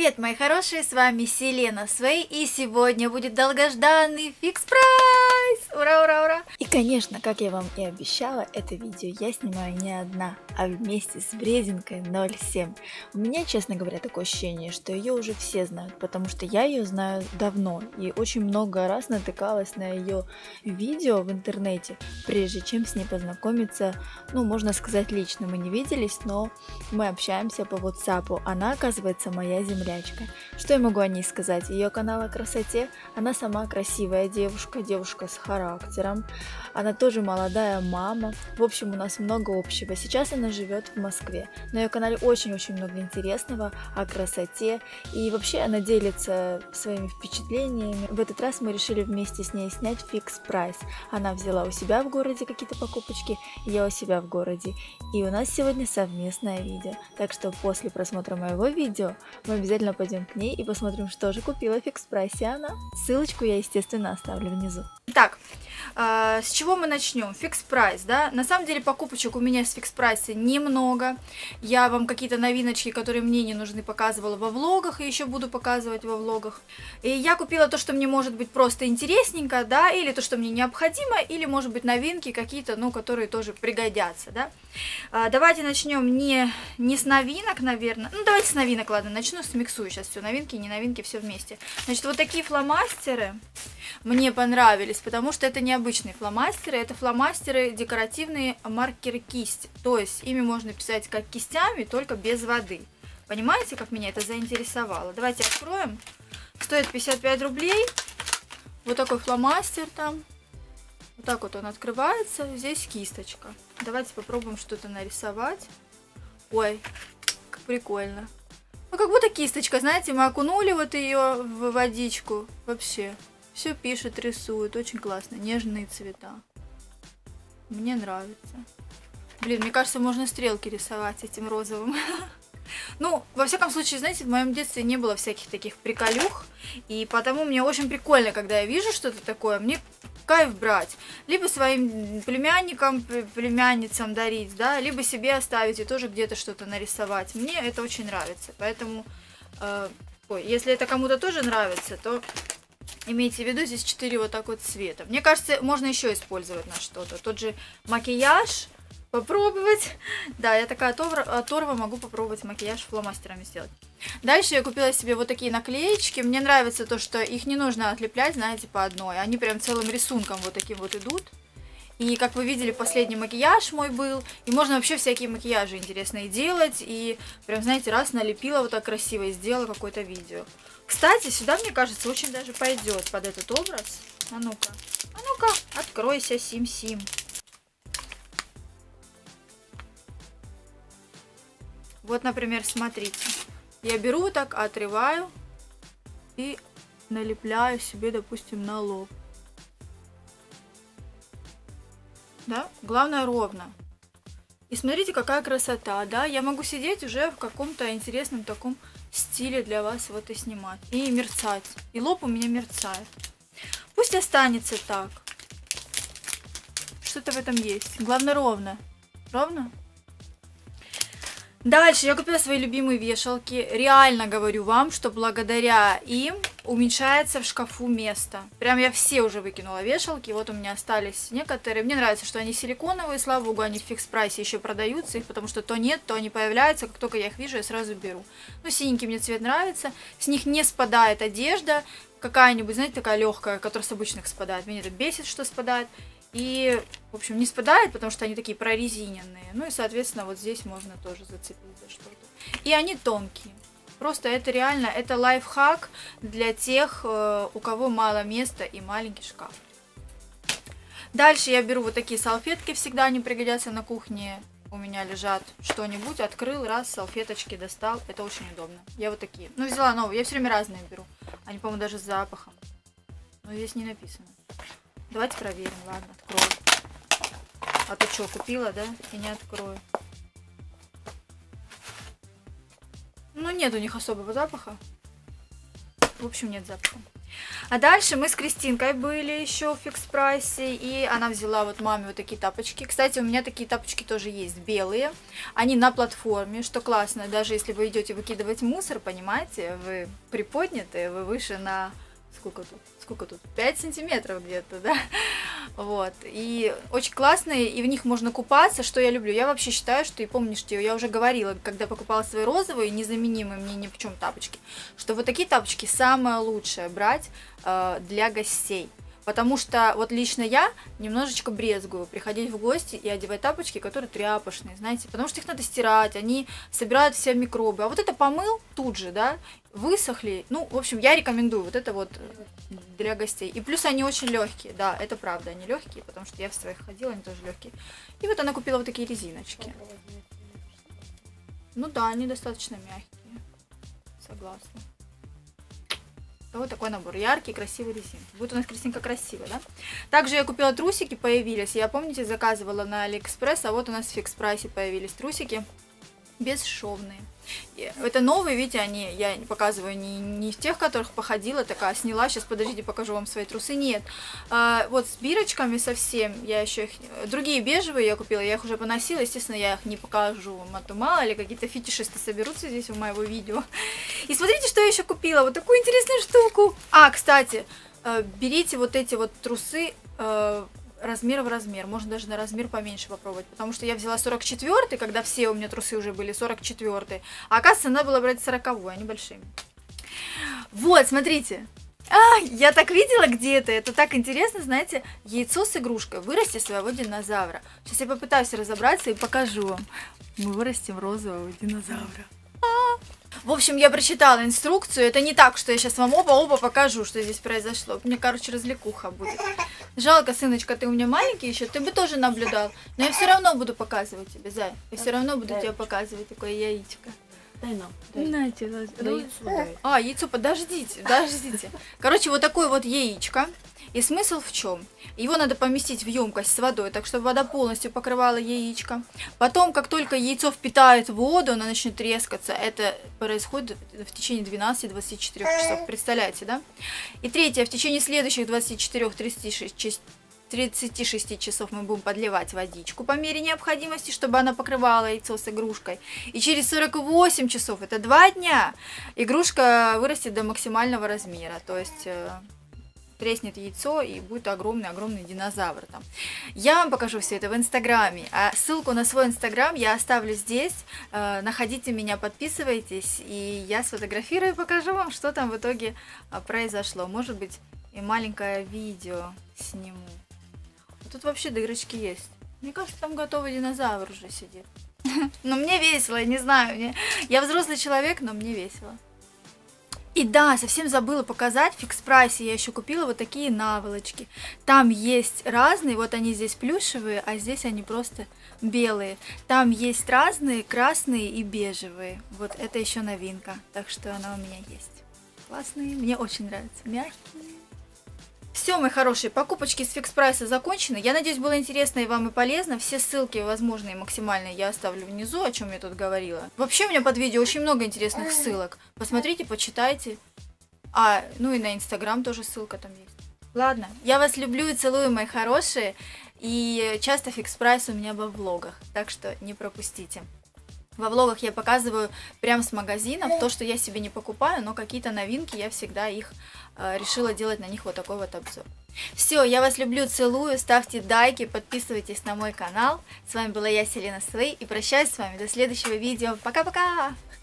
Привет, мои хорошие, с вами Селена Свей, и сегодня будет долгожданный фикс прайс! Ура, ура, ура! И, конечно, как я вам и обещала, это видео я снимаю не одна, а вместе с Брединкой 07. У меня, честно говоря, такое ощущение, что ее уже все знают, потому что я ее знаю давно, и очень много раз натыкалась на ее видео в интернете, прежде чем с ней познакомиться, ну, можно сказать, лично. Мы не виделись, но мы общаемся по WhatsApp. Она, оказывается, моя землячка. Что я могу о ней сказать? Ее канал о красоте. Она сама красивая девушка, девушка с характером. Она тоже молодая мама. В общем, у нас много общего. Сейчас она живет в Москве. На ее канале очень-очень много интересного о красоте. И вообще она делится своими впечатлениями. В этот раз мы решили вместе с ней снять фикс прайс. Она взяла у себя в городе какие-то покупочки, я у себя в городе. И у нас сегодня совместное видео. Так что после просмотра моего видео мы обязательно пойдем к ней и посмотрим, что же купила в фикс прайсе она. Ссылочку я, естественно, оставлю внизу. Итак, с чего мы начнем? Фикс прайс, да? На самом деле покупочек у меня с фикс прайса немного. Я вам какие-то новиночки, которые мне не нужны, показывала во влогах и еще буду показывать во влогах. И я купила то, что мне может быть просто интересненько, да, или то, что мне необходимо, или может быть новинки какие-то, ну, которые тоже пригодятся, да. Давайте начнем не с новинок, наверное. Ну, давайте с новинок, ладно, начну, смиксую сейчас все, новинки, не новинки, все вместе. Значит, вот такие фломастеры мне понравились, потому что это необычные фломастеры, это фломастеры декоративные маркеры кисть, то есть ими можно писать как кистями, только без воды. Понимаете, как меня это заинтересовало? Давайте откроем. Стоит 55 рублей. Вот такой фломастер там. Вот так вот он открывается. Здесь кисточка. Давайте попробуем что-то нарисовать. Ой, как прикольно. Ну, как будто кисточка, знаете, мы окунули вот ее в водичку. Вообще, все пишет, рисует. Очень классно. Нежные цвета. Мне нравится. Блин, мне кажется, можно стрелки рисовать этим розовым. Ну, во всяком случае, знаете, в моем детстве не было всяких таких приколюх, и потому мне очень прикольно, когда я вижу что-то такое, мне кайф брать. Либо своим племянникам, племянницам дарить, да, либо себе оставить и тоже где-то что-то нарисовать. Мне это очень нравится, поэтому, если это кому-то тоже нравится, то имейте в виду, здесь 4 вот так вот цвета. Мне кажется, можно еще использовать на что-то. Тот же макияж. Попробовать. Да, я такая оторва, могу попробовать макияж фломастерами сделать. Дальше я купила себе вот такие наклеечки. Мне нравится то, что их не нужно отлеплять, знаете, по одной. Они прям целым рисунком вот таким вот идут. И, как вы видели, последний макияж мой был. И можно вообще всякие макияжи интересные делать. И прям, знаете, раз налепила вот так красиво и сделала какое-то видео. Кстати, сюда, мне кажется, очень даже пойдет под этот образ. А ну-ка, откройся, Сим-Сим. Вот, например, смотрите, я беру вот так, отрываю и налепляю себе, допустим, на лоб. Да, главное ровно. И смотрите, какая красота, да, я могу сидеть уже в каком-то интересном таком стиле для вас вот и снимать. И мерцать, и лоб у меня мерцает. Пусть останется так. Что-то в этом есть, главное ровно. Ровно? Дальше я купила свои любимые вешалки. Реально говорю вам, что благодаря им уменьшается в шкафу место. Прям я все уже выкинула вешалки. Вот у меня остались некоторые. Мне нравится, что они силиконовые. Слава богу, они в фикс прайсе еще продаются. Их, потому что то нет, то они появляются. Как только я их вижу, я сразу беру. Ну, синенький мне цвет нравится. С них не спадает одежда. Какая-нибудь, знаете, такая легкая, которая с обычных спадает. Меня это бесит, что спадает. И, в общем, не спадает, потому что они такие прорезиненные. Ну и, соответственно, вот здесь можно тоже зацепить за что-то. И они тонкие. Просто это реально, это лайфхак для тех, у кого мало места и маленький шкаф. Дальше я беру вот такие салфетки, всегда они пригодятся на кухне. У меня лежат что-нибудь, открыл, раз, салфеточки достал. Это очень удобно. Я вот такие. Ну, взяла новые, я все время разные беру. Они, по-моему, даже с запахом. Но здесь не написано. Давайте проверим, ладно, открою. А то что, купила, да? И не открою. Ну, нет у них особого запаха. В общем, нет запаха. А дальше мы с Кристинкой были еще в фикс прайсе, и она взяла вот маме вот такие тапочки. Кстати, у меня такие тапочки тоже есть, белые. Они на платформе, что классно, даже если вы идете выкидывать мусор, понимаете, вы приподняты, вы выше на... Сколько тут? 5 сантиметров где-то, да? Вот. И очень классные, и в них можно купаться, что я люблю. Я вообще считаю, что, и помните, я уже говорила, когда покупала свои розовые, незаменимые мне ни в чем тапочки, что вот такие тапочки самое лучшее брать для гостей. Потому что вот лично я немножечко брезгую приходить в гости и одевать тапочки, которые тряпочные, знаете, потому что их надо стирать, они собирают все микробы. А вот это помыл тут же, да, высохли. Ну, в общем, я рекомендую вот это вот для гостей. И плюс они очень легкие, да, это правда, они легкие, потому что я в своих ходила, они тоже легкие. И вот она купила вот такие резиночки. Ну да, они достаточно мягкие, согласна. Вот такой набор. Яркий, красивый резинки. Будет у нас Кристинка красивая, да? Также я купила трусики, появились. Я, помните, заказывала на Алиэкспресс, а вот у нас в фикс прайсе появились трусики. Бесшовные. Это новые, видите, они, я показываю не в тех, которых походила, такая сняла. Сейчас, подождите, покажу вам свои трусы. Нет. Вот с бирочками совсем. Я еще их... Другие бежевые я купила, я их уже поносила. Естественно, я их не покажу вам, а то мало ли какие-то фетишисты соберутся здесь в моего видео. И смотрите, что я еще купила. Вот такую интересную штуку. А, кстати, берите вот эти вот трусы... размер в размер, можно даже на размер поменьше попробовать, потому что я взяла 44-й, когда все у меня трусы уже были 44-й, а оказывается, надо было брать 40-й, они большие. Вот, смотрите, я так видела где-то, это так интересно, знаете, яйцо с игрушкой, вырасти своего динозавра. Сейчас я попытаюсь разобраться и покажу вам. Мы вырастим розового динозавра. В общем, я прочитала инструкцию. Это не так, что я сейчас вам оба покажу, что здесь произошло. Мне, короче, развлекуха будет. Жалко, сыночка, ты у меня маленький еще, ты бы тоже наблюдал. Но я все равно буду показывать тебе, Зай. Я все равно буду тебе показывать такое яичко. Дай нам. Яйцо, подождите. Короче, вот такое вот яичко. И смысл в чем? Его надо поместить в емкость с водой, так чтобы вода полностью покрывала яичко. Потом, как только яйцо впитает воду, оно начнет трескаться. Это происходит в течение 12-24 часов. Представляете, да? И третье, в течение следующих 24-36 часов мы будем подливать водичку по мере необходимости, чтобы она покрывала яйцо с игрушкой. И через 48 часов, это 2 дня, игрушка вырастет до максимального размера. То есть... треснет яйцо и будет огромный динозавр там. Я вам покажу все это в инстаграме, а ссылку на свой инстаграм я оставлю здесь, находите меня, подписывайтесь, и я сфотографирую и покажу вам, что там в итоге произошло. Может быть, и маленькое видео сниму. Тут вообще дырочки есть. Мне кажется, там готовый динозавр уже сидит. Но мне весело, я не знаю, я взрослый человек, но мне весело. И да, совсем забыла показать, в фикс прайсе я еще купила вот такие наволочки. Там есть разные, вот они здесь плюшевые, а здесь они просто белые. Там есть разные, красные и бежевые. Вот это еще новинка, так что она у меня есть. Классные, мне очень нравятся, мягкие. Все, мои хорошие, покупочки с фикс прайса закончены. Я надеюсь, было интересно и вам и полезно. Все ссылки возможные максимальные я оставлю внизу, о чем я тут говорила. Вообще у меня под видео очень много интересных ссылок. Посмотрите, почитайте. Ну и на инстаграм тоже ссылка там есть. Ладно, я вас люблю и целую, мои хорошие. И часто фикс прайс у меня во влогах, так что не пропустите. Во влогах я показываю прям с магазинов то, что я себе не покупаю, но какие-то новинки я всегда их решила делать на них вот такой вот обзор. Все, я вас люблю, целую, ставьте лайки, подписывайтесь на мой канал. С вами была я, Селена Свей, и прощаюсь с вами до следующего видео. Пока-пока!